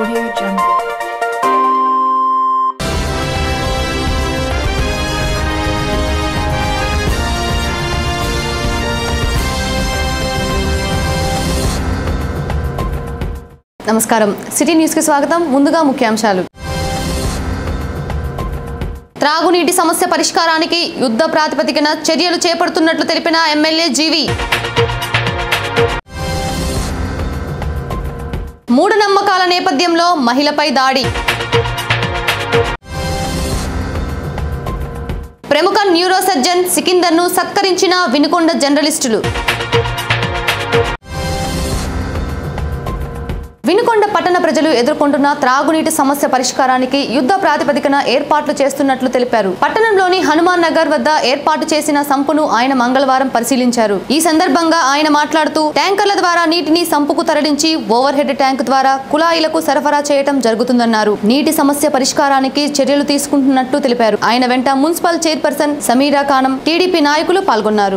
Audio Jungle. నమస్కారం city news కి స్వాగతం. ముందుగా ముఖ్యాంశాలు. త్రాగునీటి సమస్య పరిష్కారానికి యుద్ధ ప్రాతిపదికన చర్యలు చేపడుతున్నట్లు తెలిపిన ఎమ్మెల్యే జీవి. మూఢనమ్మకాల నేపథ్యంలో మహిళపై దాడి. ప్రముఖ న్యూరో సర్జన్ సికిందర్ను సత్కరించిన వినుకొండ జర్నలిస్టులు. వినుకొండ పట్టణ ప్రజలు ఎదుర్కొంటున్న త్రాగునీటి సమస్య పరిష్కారానికి యుద్ధ ప్రాతిపదికన ఏర్పాట్లు చేస్తున్నట్లు తెలిపారు. పట్టణంలోని హనుమాన్ నగర్ వద్ద ఏర్పాటు చేసిన సంపును ఆయన మంగళవారం పరిశీలించారు. ఈ సందర్భంగా ఆయన మాట్లాడుతూ ట్యాంకర్ల ద్వారా నీటిని సంపుకు తరలించి ఓవర్ హెడ్ ట్యాంక్ ద్వారా కుళాయిలకు సరఫరా చేయడం జరుగుతుందన్నారు. నీటి సమస్య పరిష్కారానికి చర్యలు తీసుకుంటున్నట్లు తెలిపారు. ఆయన వెంట municipal chairperson Sameera Khanam, TDP నాయకులు పాల్గొన్నారు.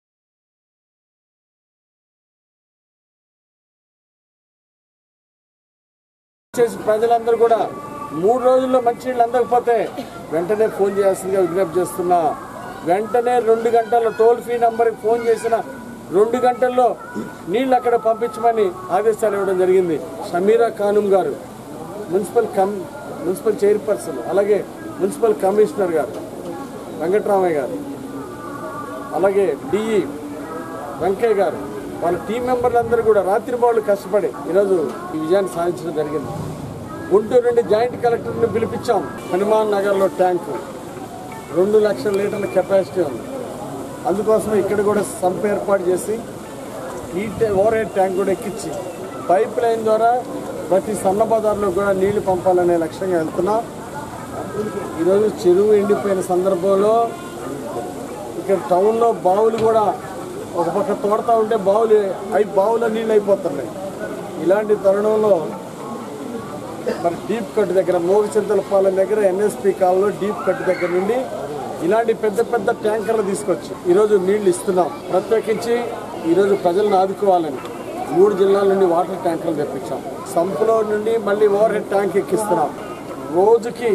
ప్రజలందరూ కూడా 3 రోజుల్లో మంచినీళ్ళు అందకపోతే వెంటనే ఫోన్ చేయాల్సిందిగా విజ్ఞప్తి చేస్తున్నా. వెంటనే 2 గంటల్లో టోల్ ఫ్రీ నంబర్కి ఫోన్ చేసిన 2 గంటల్లో నీళ్ళు అక్కడ పంపించమని ఆదేశాలు ఇవ్వడం జరిగింది. సమీరా ఖానం గారు, మున్సిపల్ చైర్పర్సన్, అలాగే మున్సిపల్ కమిషనర్ గారు వెంకటరామయ్య గారు, అలాగే డిఈ వెంకయ్య గారు, వాళ్ళ టీం మెంబర్లందరూ కూడా రాత్రిబాళ్ళు కష్టపడి ఈరోజు ఈ విజయాన్ని సాధించడం జరిగింది. గుంటూరు నుండి జాయింట్ కలెక్టర్ని పిలిపించాం. హనుమాన్ నగర్లో ట్యాంకు 2 లక్షల లీటర్ల కెపాసిటీ ఉంది. అందుకోసం ఇక్కడ కూడా సంప్ ఏర్పాటు చేసి ఈ ఓవర్ హెడ్ ట్యాంక్ కూడా ఎక్కించి పైప్ లైన్ ద్వారా ప్రతి సన్న బజార్లో కూడా నీళ్లు పంపాలనే లక్ష్యంగా వెళ్తున్నాం. ఈరోజు చెరువు ఎండిపోయిన సందర్భంలో ఇక్కడ టౌన్లో బావులు కూడా ఒక పక్క తోడుతూ ఉంటే బావుల నీళ్ళు అయిపోతున్నాయి. ఇలాంటి తరుణంలో మరి డీప్ కట్ దగ్గర మోగచింతలపాలెం దగ్గర ఎన్ఎస్పి కాలంలో డీప్ కట్ దగ్గర నుండి ఇలాంటి పెద్ద పెద్ద ట్యాంకర్లు తీసుకొచ్చి ఈరోజు నీళ్లు ఇస్తున్నాం. ప్రత్యేకించి ఈరోజు ప్రజలను ఆదుకోవాలని 3 జిల్లాల నుండి వాటర్ ట్యాంకర్లు తెప్పించాం. సంపులో నుండి మళ్ళీ ఓవర్ హెడ్ ట్యాంక్ ఎక్కిస్తున్నాం. రోజుకి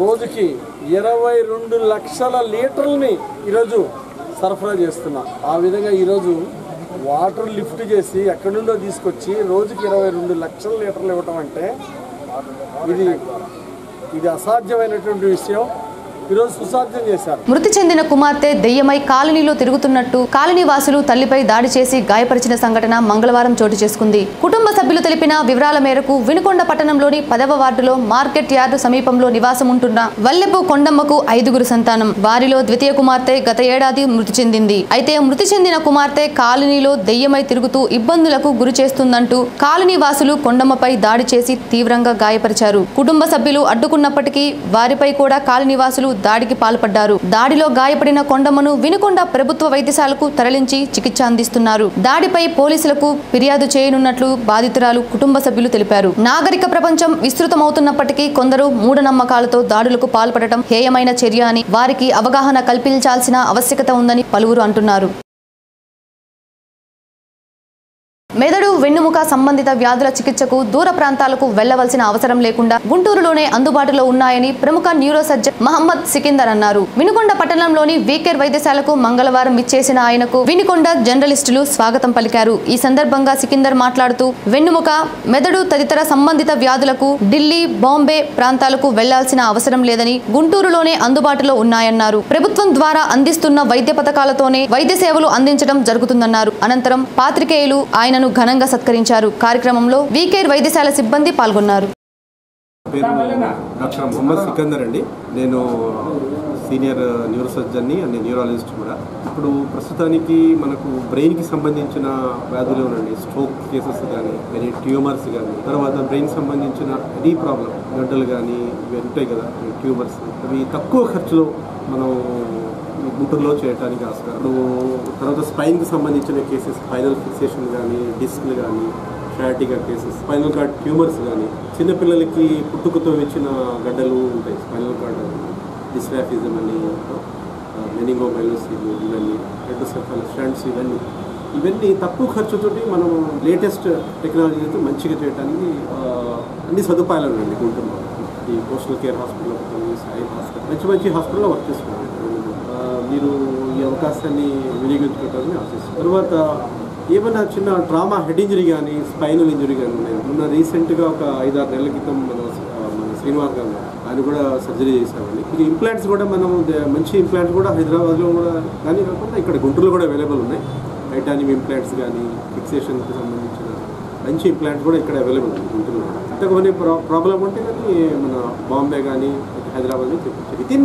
22 లక్షల లీటర్లని ఈరోజు సరఫరా చేస్తున్నాం. ఆ విధంగా ఈరోజు వాటర్ లిఫ్ట్ చేసి ఎక్కడి నుండో తీసుకొచ్చి రోజుకి 22 లక్షల లీటర్లు ఇవ్వటం అంటే ఇది అసాధ్యమైనటువంటి విషయం. ఈరోజు సుసాధ్యం చేశారు. మృతి చెందిన కుమార్తె దెయ్యమై కాలనీలో తిరుగుతున్నట్టు కాలనీ వాసులు తల్లిపై దాడి చేసి గాయపరిచిన సంఘటన మంగళవారం చోటు చేసుకుంది. కుటుంబ సభ్యులు తెలిపిన వివరాల మేరకు వినుకొండ పట్టణంలోని 10వ వార్డులో మార్కెట్ యార్డు సమీపంలో నివాసం ఉంటున్న వల్లెపు కొండమ్మకు 5గురు సంతానం. వారిలో ద్వితీయ కుమార్తె గత ఏడాది మృతి చెందింది. అయితే మృతి చెందిన కుమార్తె కాలనీలో దెయ్యమై తిరుగుతూ ఇబ్బందులకు గురి చేస్తుందంటూ కాలనీ వాసులు కొండమ్మపై దాడి చేసి తీవ్రంగా గాయపరిచారు. కుటుంబ సభ్యులు అడ్డుకున్నప్పటికీ వారిపై కూడా కాలనీ వాసులు దాడికి పాల్పడ్డారు. దాడిలో గాయపడిన కొండమ్మను వినుకొండ ప్రభుత్వ వైద్యశాలకు తరలించి చికిత్స అందిస్తున్నారు. దాడిపై పోలీసులకు ఫిర్యాదు చేయనున్నట్లు బాధితురాలు కుటుంబ సభ్యులు తెలిపారు. నాగరిక ప్రపంచం విస్తృతమవుతున్నప్పటికీ కొందరు మూఢనమ్మకాలతో దాడులకు పాల్పడటం హేయమైన చర్య అని, వారికి అవగాహన కల్పించాల్సిన ఆవశ్యకత ఉందని పలువురు అంటున్నారు. మెదడు, వెన్నుముక సంబంధిత వ్యాధుల చికిత్సకు దూర ప్రాంతాలకు వెళ్లవలసిన అవసరం లేకుండా గుంటూరులోనే అందుబాటులో ఉన్నాయని ప్రముఖ న్యూరో సర్జన్ మహమ్మద్ సికిందర్ అన్నారు. వినుకొండ పట్టణంలోని వీకేర్ వైద్యశాలకు మంగళవారం ఇచ్చేసిన ఆయనకు వినుకొండ జర్నలిస్టులు స్వాగతం పలికారు. ఈ సందర్భంగా సికిందర్ మాట్లాడుతూ వెన్నుముక, మెదడు తదితర సంబంధిత వ్యాధులకు ఢిల్లీ, బాంబే ప్రాంతాలకు వెళ్లాల్సిన అవసరం లేదని గుంటూరులోనే అందుబాటులో ఉన్నాయన్నారు. ప్రభుత్వం ద్వారా అందిస్తున్న వైద్య పథకాలతోనే వైద్య సేవలు అందించడం జరుగుతుందన్నారు. అనంతరం పాత్రికేయులు ఆయన ఘనంగా సత్కరించారు. కార్యక్రమంలో వీకేర్ వైద్యశాల సిబ్బంది పాల్గొన్నారు. డాక్టర్ మొహమ్మద్ సికందర్ అండి. నేను సీనియర్ న్యూరో సర్జన్ని అండ్ న్యూరాలజిస్ట్ కూడా. ఇప్పుడు ప్రస్తుతానికి మనకు బ్రెయిన్కి సంబంధించిన వ్యాధులు ఉండండి, స్ట్రోక్ కేసెస్ కానీ, వెరీ ట్యూమర్స్ కానీ, తర్వాత బ్రెయిన్ సంబంధించిన ఎనీ ప్రాబ్లం, గడ్డలు కానీ ఇవి ఉంటాయి కదా ట్యూమర్స్, అవి తక్కువ ఖర్చులో మనం గుంటూరులో చేయడానికి ఆస్కారం. తర్వాత స్పైన్కి సంబంధించిన కేసెస్, స్పైనల్ ఫిక్సేషన్ కానీ, డిస్క్లు కానీ, sciatica cases, spinal cord tumours కానీ, చిన్నపిల్లలకి పుట్టుకతో వచ్చిన గడ్డలు ఉంటాయి, స్పైనల్ కార్డ్ డిస్ట్రాఫిజం అని, మెనింగోమైలోసిస్, ఇవన్నీ హెడ్రోసెఫాలస్ స్టాండ్స్, ఇవన్నీ ఇవన్నీ తక్కువ ఖర్చుతోటి మనం లేటెస్ట్ టెక్నాలజీతో మంచిగా చేయడానికి అన్ని సదుపాయాలు ఉన్నాయండి గుంటూరులో. ఈ coastal care hospital, Sai hospital, మంచి మంచి హాస్పిటల్లో వర్క్ చేసుకున్నాను. మీరు ఈ అవకాశాన్ని వినియోగించుకుంటారని ఆశిస్తాను. తర్వాత ఏమైనా చిన్న ట్రామా, హెడ్ ఇంజరీ కానీ స్పైనల్ ఇంజరీ కానీ ఉన్నాయి. మొన్న రీసెంట్గా ఒక 5-6 నెలల క్రితం మన శ్రీనివాస్ గారు ఆయన కూడా సర్జరీ చేశామండి. ఇక ఇంప్లాంట్స్ కూడా మనం మంచి ఇంప్లాంట్స్ కూడా హైదరాబాద్లో కూడా కానీ కాకుండా ఇక్కడ గుంటూరులో కూడా అవైలబుల్ ఉన్నాయి. టైటానియం ఇంప్లాంట్స్ కానీ ఫిక్సేషన్కి సంబంధించిన మంచి ఇంప్లాంట్స్ కూడా ఇక్కడ అవైలబుల్ ఉంది గుంటూరులో. ఇంతకుముందు ప్రాబ్లం ఉంటే కానీ మన బాంబే కానీ హైదరాబాద్ చెప్పించారు. వితిన్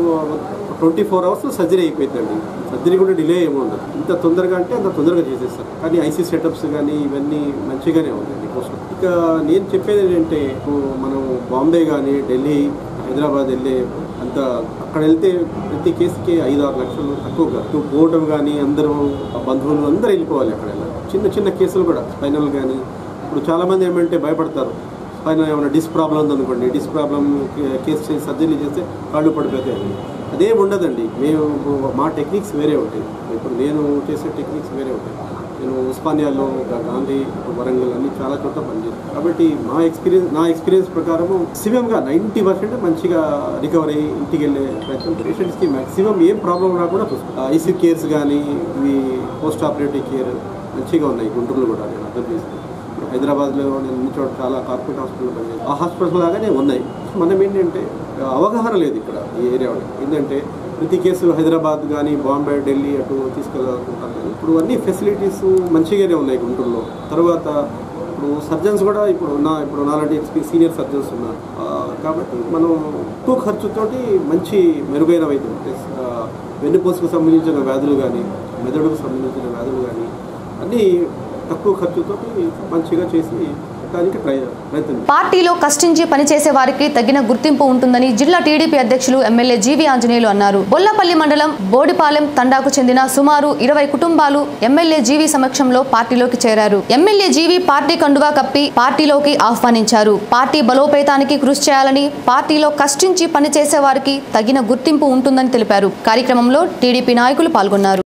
24 hours సర్జరీ అయిపోతుందండి. సర్జరీ కూడా డిలే ఏమో ఉండదు. ఇంత తొందరగా అంటే అంత తొందరగా చేసేస్తారు. కానీ ఐసీ సెటప్స్ కానీ ఇవన్నీ మంచిగానే ఉంటాయండి కోర్సులో. ఇక నేను చెప్పేది ఏంటంటే మనం బాంబే కానీ ఢిల్లీ, హైదరాబాద్ వెళ్ళే అంత అక్కడ వెళ్తే ప్రతి కేసుకి 5-6 లక్షలు తక్కువగా పోవడం కానీ అందరూ బంధువులు అందరూ వెళ్ళిపోవాలి. అక్కడ చిన్న చిన్న కేసులు కూడా స్పైనల్ కానీ ఇప్పుడు చాలామంది ఏమంటే భయపడతారు. పైన ఏమైనా డిస్క్ ప్రాబ్లం ఉందనుకోండి, డిస్క్ ప్రాబ్లం కేసు చేసి సర్జరీ చేస్తే కాళ్ళు పడిపోతాయి. అదేం ఉండదండి. మేము మా టెక్నిక్స్ వేరే ఉంటాయి. ఇప్పుడు నేను చేసే టెక్నిక్స్ వేరే ఉంటాయి. నేను ఉస్మానియాలో, గాంధీ, వరంగల్ అన్ని చాలా చోట్ల పనిచేస్తాను. కాబట్టి నా ఎక్స్పీరియన్స్ ప్రకారము మ్యాక్సిమంగా 90% మంచిగా రికవర్ అయ్యి ఇంటికి వెళ్ళే ప్రయత్నం పేషెంట్స్కి మ్యాక్సిమం ఏం ప్రాబ్లం ఉన్నా కూడా చూస్తాను. ఐసీ కేర్స్ కానీ ఇవి పోస్ట్ ఆపరేటివ్ కేర్ మంచిగా ఉన్నాయి గుంటూరులో కూడా. నేను అర్థం చేసుకున్నాను. హైదరాబాద్లో నేను అన్ని చోట చాలా కార్పొరేట్ హాస్పిటల్ పనిచేస్తాను. ఆ హాస్పిటల్ లాగానే ఉన్నాయి. మనం ఏంటంటే అవగాహన లేదు ఇక్కడ ఈ ఏరియాలో. ఏంటంటే ప్రతి కేసు హైదరాబాద్ కానీ బాంబే, ఢిల్లీ అటు తీసుకెళ్ళాలనుకుంటాను. కానీ ఇప్పుడు అన్ని ఫెసిలిటీస్ మంచిగానే ఉన్నాయి గుంటూరులో. తర్వాత ఇప్పుడు సర్జన్స్ కూడా ఇప్పుడు నాలాంటి సీనియర్ సర్జన్స్ ఉన్నారు. కాబట్టి మనం తక్కువ ఖర్చుతోటి మంచి మెరుగైన వైద్యం, వెన్నుపూసకు సంబంధించిన వ్యాధులు కానీ మెదడుకు సంబంధించిన వ్యాధులు కానీ అన్నీ తక్కువ ఖర్చుతో మంచిగా చేసి ప్రయత్నం. పార్టీలో కష్టించి పనిచేసే వారికి తగిన గుర్తింపు ఉంటుందని జిల్లా టీడీపీ అధ్యక్షులు ఎమ్మెల్యే జీవి ఆంజనేయులు అన్నారు. బొల్లపల్లి మండలం బోడిపాలెం తండాకు చెందిన సుమారు 20 కుటుంబాలు ఎమ్మెల్యే జీవి సమక్షంలో పార్టీలోకి చేరారు. ఎమ్మెల్యే జీవి పార్టీ కండువా కప్పి పార్టీలోకి ఆహ్వానించారు. పార్టీ బలోపేతానికి కృషి చేయాలని, పార్టీలో కష్టించి పనిచేసే వారికి తగిన గుర్తింపు ఉంటుందని తెలిపారు. కార్యక్రమంలో టీడీపీ నాయకులు పాల్గొన్నారు.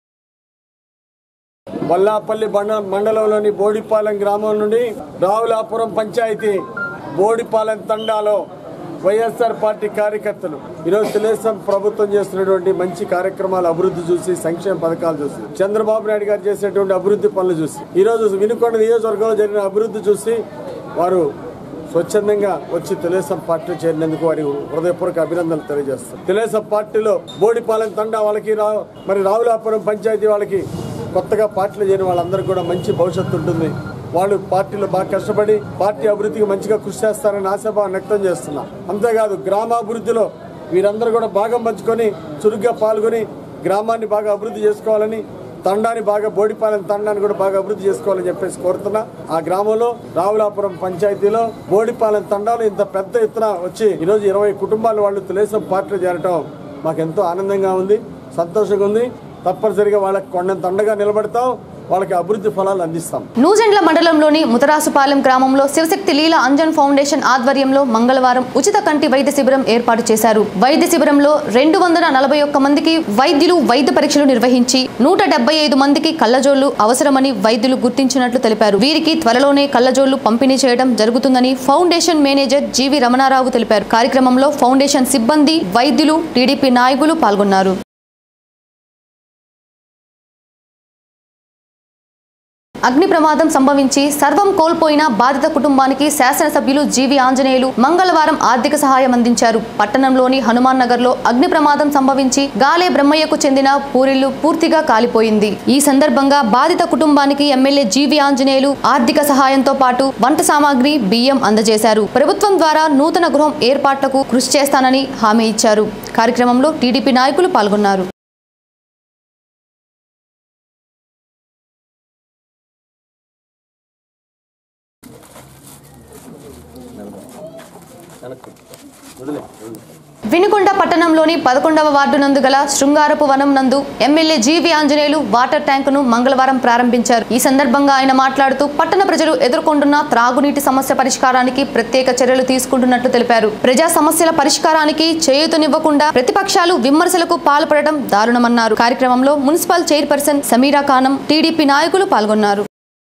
బొల్లాపల్లి మండలంలోని బోడిపాలెం గ్రామం నుండి రావులాపురం పంచాయతీ బోడిపాలెం తండాలో వైఎస్ఆర్ పార్టీ కార్యకర్తలు ఈరోజు తెలుగుదేశం ప్రభుత్వం చేస్తున్నటువంటి మంచి కార్యక్రమాలు, అభివృద్ధి చూసి, సంక్షేమ పథకాలు చూసి, చంద్రబాబు నాయుడు గారు చేసినటువంటి అభివృద్ధి పనులు చూసి, ఈరోజు వినుకొండ నియోజకవర్గంలో జరిగిన అభివృద్ధి చూసి వారు స్వచ్ఛందంగా వచ్చి తెలుగుదేశం పార్టీలో చేరినందుకు వారి హృదయపూర్వక అభినందనలు తెలియజేస్తారు. తెలుగుదేశం పార్టీలో బోడిపాలెం తండా వాళ్ళకి మరి రావులాపురం పంచాయతీ వాళ్ళకి కొత్తగా పార్టీలో చేరిన వాళ్ళందరూ కూడా మంచి భవిష్యత్తు ఉంటుంది. వాళ్ళు పార్టీలో బాగా కష్టపడి పార్టీ అభివృద్ధికి మంచిగా కృషి చేస్తారని ఆశాభావం వ్యక్తం చేస్తున్నా. అంతేకాదు గ్రామాభివృద్ధిలో వీరందరూ కూడా భాగం పంచుకొని చురుగ్గా పాల్గొని గ్రామాన్ని బాగా అభివృద్ధి చేసుకోవాలని, తండాన్ని బాగా బోడిపాలెం తండాన్ని కూడా బాగా అభివృద్ధి చేసుకోవాలని చెప్పేసి కోరుతున్నా. ఆ గ్రామంలో రావులాపురం పంచాయతీలో బోడిపాలెం తండాలో ఇంత పెద్ద ఎత్తున వచ్చి ఈరోజు 20 కుటుంబాలు వాళ్ళు తెలుగుదేశం పార్టీలో చేరటం మాకు ఎంతో ఆనందంగా ఉంది, సంతోషంగా ఉంది. తప్పనిసరిగా వాళ్ళకి కొండంత అండగా నిలబడతాం, వాళ్ళకి అభివృద్ధి ఫలాలు అందిస్తాం. నూజెండ్ల మండలంలోని ముతరాసుపాలెం గ్రామంలో శివశక్తి లీలా అంజన్ ఫౌండేషన్ ఆధ్వర్యంలో మంగళవారం ఉచిత కంటి వైద్య శిబిరం ఏర్పాటు చేశారు. వైద్య శిబిరంలో 241 మందికి వైద్యులు వైద్య పరీక్షలు నిర్వహించి 175 మందికి కళ్లజోళ్లు అవసరమని వైద్యులు గుర్తించినట్లు తెలిపారు. వీరికి త్వరలోనే కళ్లజోళ్లు పంపిణీ చేయడం జరుగుతుందని ఫౌండేషన్ మేనేజర్ జీవి రమణారావు తెలిపారు. కార్యక్రమంలో ఫౌండేషన్ సిబ్బంది, వైద్యులు, టీడీపీ నాయకులు పాల్గొన్నారు. అగ్ని ప్రమాదం సంభవించి సర్వం కోల్పోయిన బాధిత కుటుంబానికి శాసనసభ్యులు జీవి ఆంజనేయులు మంగళవారం ఆర్థిక సహాయం అందించారు. పట్టణంలోని హనుమాన్ నగర్ లో అగ్ని ప్రమాదం సంభవించి గాలే బ్రహ్మయ్యకు చెందిన పూరిల్లు పూర్తిగా కాలిపోయింది. ఈ సందర్భంగా బాధిత కుటుంబానికి ఎమ్మెల్యే జీవి ఆంజనేయులు ఆర్థిక సహాయంతో పాటు వంట సామాగ్రి, బియ్యం అందజేశారు. ప్రభుత్వం ద్వారా నూతన గృహం ఏర్పాట్లకు కృషి చేస్తానని హామీ ఇచ్చారు. కార్యక్రమంలో టీడీపీ నాయకులు పాల్గొన్నారు. వినుకొండ పట్టణంలోని 11వ వార్డు నందు గల శృంగారపు వనం నందు ఎమ్మెల్యే జీవి ఆంజనేయులు వాటర్ ట్యాంకును మంగళవారం ప్రారంభించారు. ఈ సందర్భంగా ఆయన మాట్లాడుతూ పట్టణ ప్రజలు ఎదుర్కొంటున్న త్రాగునీటి సమస్య పరిష్కారానికి ప్రత్యేక చర్యలు తీసుకుంటున్నట్లు తెలిపారు. ప్రజా సమస్యల పరిష్కారానికి చేయూతనివ్వకుండా ప్రతిపక్షాలు విమర్శలకు పాల్పడడం దారుణమన్నారు. కార్యక్రమంలో municipal chairperson Sameera Khanam, TDP నాయకులు పాల్గొన్నారు.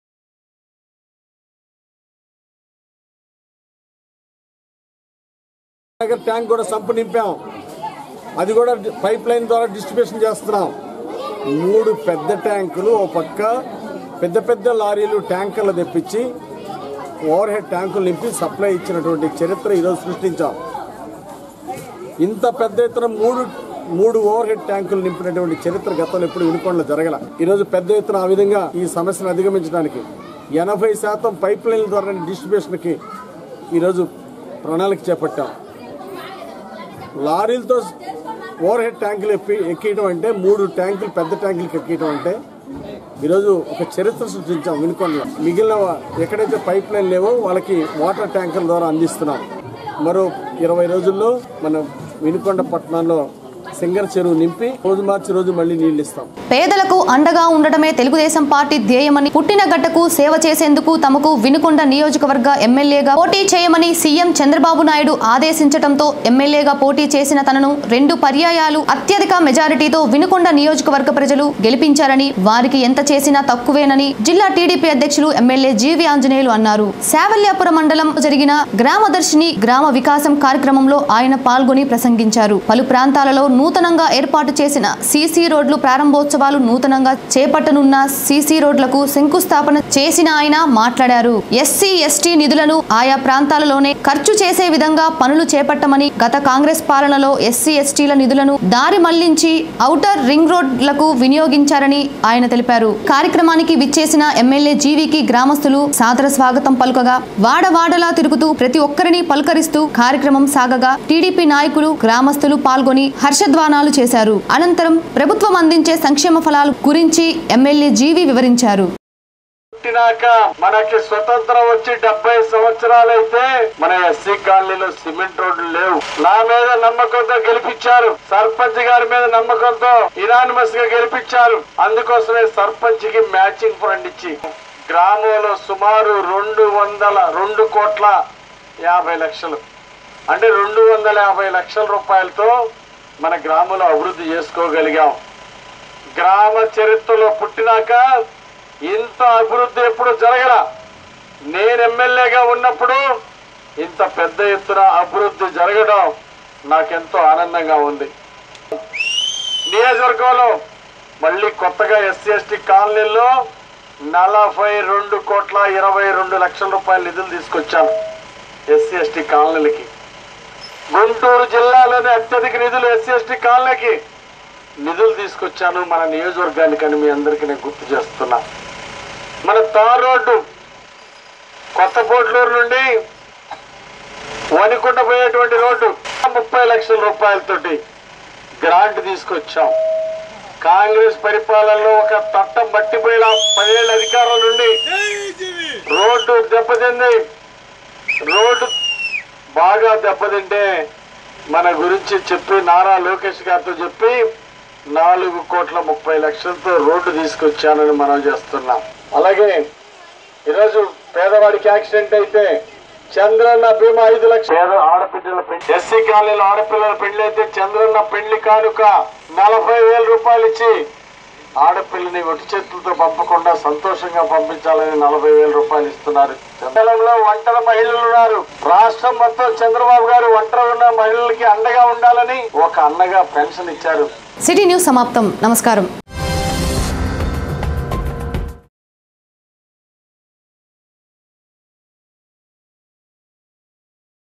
ట్యాంక్ కూడా సంపు నింపాం, అది కూడా పైప్ లైన్ ద్వారా డిస్ట్రిబ్యూషన్ చేస్తున్నాం. 3 పెద్ద ట్యాంకులు ఓ పక్క, పెద్ద పెద్ద లారీలు ట్యాంకర్లు తెప్పించి ఓవర్ హెడ్ ట్యాంకులు నింపి సప్లై ఇచ్చినటువంటి చరిత్ర ఈరోజు సృష్టించాం. ఇంత పెద్ద ఎత్తున మూడు ఓవర్ హెడ్ ట్యాంకులు నింపినటువంటి చరిత్ర గతంలో ఎప్పుడు వినుకొండలో జరగల. ఈరోజు పెద్ద ఎత్తున ఆ విధంగా ఈ సమస్యను అధిగమించడానికి 80% పైప్ లైన్ ద్వారా డిస్ట్రిబ్యూషన్కి ఈరోజు ప్రణాళిక చేపట్టాం. లారీలతో ఓవర్ హెడ్ ట్యాంకులు ఎక్కియడం అంటే 3 ట్యాంకులు పెద్ద ట్యాంకులకి ఎక్కియడం అంటే ఈరోజు ఒక చరిత్ర సృష్టించాం వినుకొండలో. మిగిలిన ఎక్కడైతే పైప్ లైన్ లేవో వాళ్ళకి వాటర్ ట్యాంకుల ద్వారా అందిస్తున్నాం. మరో 20 రోజుల్లో మన వినుకొండ పట్టణంలో సింగర్ చెరువు నింపి రోజు మార్చి రోజు మళ్ళీ నీళ్లు ఇస్తాం. పేదలకు అండగా ఉండటమే తెలుగుదేశం పార్టీ ధ్యేయమని, పుట్టిన గడ్డకు సేవ చేసేందుకు తమకు వినుకొండ నియోజకవర్గ ఎమ్మెల్యేగా పోటీ చేయమని సీఎం చంద్రబాబు నాయుడు ఆదేశించడంతో ఎమ్మెల్యేగా పోటీ చేసిన తనను 2 పర్యాయాలు అత్యధిక మెజారిటీతో వినుకొండ నియోజకవర్గ ప్రజలు గెలిపించారని, వారికి ఎంత చేసినా తక్కువేనని జిల్లా టీడీపీ అధ్యక్షులు ఎమ్మెల్యే జీవి ఆంజనేయులు అన్నారు. శావల్యాపురం మండలం జరిగిన గ్రామదర్శిని గ్రామ వికాసం కార్యక్రమంలో ఆయన పాల్గొని ప్రసంగించారు. పలు ప్రాంతాలలో నూతనంగా ఏర్పాటు చేసిన సీసీ రోడ్లు ప్రారంభోత్సవాలు, నూతనంగా చేపట్టనున్న సీసీ రోడ్లకు శంకుస్థాపన చేసిన ఆయన మాట్లాడారు. ఎస్సీ ఎస్టీ నిధులను ఆయా ప్రాంతాలలోనే ఖర్చు చేసే విధంగా పనులు చేపట్టమని, గత కాంగ్రెస్ పాలనలో ఎస్సీ ఎస్టీల నిధులను దారి మళ్లించి ఔటర్ రింగ్ రోడ్లకు వినియోగించారని ఆయన తెలిపారు. కార్యక్రమానికి విచ్చేసిన ఎమ్మెల్యే జీవికి గ్రామస్తులు సాదర స్వాగతం పలుకగా, వాడవాడలా తిరుగుతూ ప్రతి ఒక్కరిని పలుకరిస్తూ కార్యక్రమం సాగగా టీడీపీ నాయకులు, గ్రామస్తులు పాల్గొని హర్షధ్వానాలు చేశారు. అనంతరం ప్రభుత్వం అందించే సంక్షేమ ఫలాల గురించి ఎమ్మెల్యే జీవి వివరించారు. మనకి స్వతంత్రం వచ్చి 70 సంవత్సరాలైతే మన ఎస్సీ కాలనీలో సిమెంట్ రోడ్లు లేవు. నా మీద నమ్మకంతో గెలిపించారు. సర్పంచ్ గారి మీద నమ్మకంతో ఇనానిమస్ గా గెలిపించారు. అందుకోసమే సర్పంచ్ కి మ్యాచింగ్ ఫండ్ ఇచ్చి గ్రామంలో సుమారు 2,50,00,000 అంటే 250 లక్షల రూపాయలతో మన గ్రామంలో అభివృద్ధి చేసుకోగలిగాం. గ్రామ చరిత్రలో పుట్టినాక ఇంత అభివృద్ధి ఎప్పుడు జరగల. నేను ఎమ్మెల్యేగా ఉన్నప్పుడు ఇంత పెద్ద ఎత్తున అభివృద్ధి జరగడం నాకెంతో ఆనందంగా ఉంది. నియోజకవర్గంలో మళ్ళీ కొత్తగా ఎస్సీ ఎస్టీ కాలనీల్లో 42,22,00,000 రూపాయల నిధులు తీసుకొచ్చాను ఎస్సీ ఎస్టీ కాలనీలకి. గుంటూరు జిల్లాలోని అత్యధిక నిధులు ఎస్సీ ఎస్టీ కాలనీకి నిధులు తీసుకొచ్చాను మన నియోజకవర్గానికని మీ అందరికీ నేను గుర్తు చేస్తున్నా. మన తార్ రోడ్డు కొత్తపోట్లూరు నుండి వనికొండ పోయేటువంటి రోడ్డు 30 లక్షల రూపాయలతోటి గ్రాంట్ తీసుకొచ్చాం. కాంగ్రెస్ పరిపాలనలో ఒక తట్టం మట్టిపోయిన 10 ఏళ్ల అధికారం నుండి రోడ్డు దెబ్బతింది. రోడ్డు బాగా దెబ్బతింటే మన గురించి చెప్పి నారా లోకేష్ గారితో చెప్పి 4,30,00,000 రోడ్డు తీసుకొచ్చానని మనం చేస్తున్నాం. అలాగే ఈరోజు పేదవాడికి యాక్సిడెంట్ అయితే చంద్రన్న బీమా 5 లక్షలు. పేద ఆడపిల్లల పెళ్లి, ఎస్సీ కాలనీలో ఆడపిల్లల పెళ్లి అయితే చంద్రన్న పెళ్లి కానుక 40,000 రూపాయలు ఇచ్చి ఆడపిల్లని ఒటి చేతులతో పంపకుండా సంతోషంగా పంపించాలని 40,000 రూపాయలు ఇస్తున్నారు. మండలంలో ఒంటరి మహిళలు ఉన్నారు. రాష్ట్రం మొత్తం చంద్రబాబు గారు ఒంటరి ఉన్న మహిళలకి అండగా ఉండాలని ఒక అన్నగా పెన్షన్ ఇచ్చారు. సిటీ న్యూస్ సమాప్తం. నమస్కారం.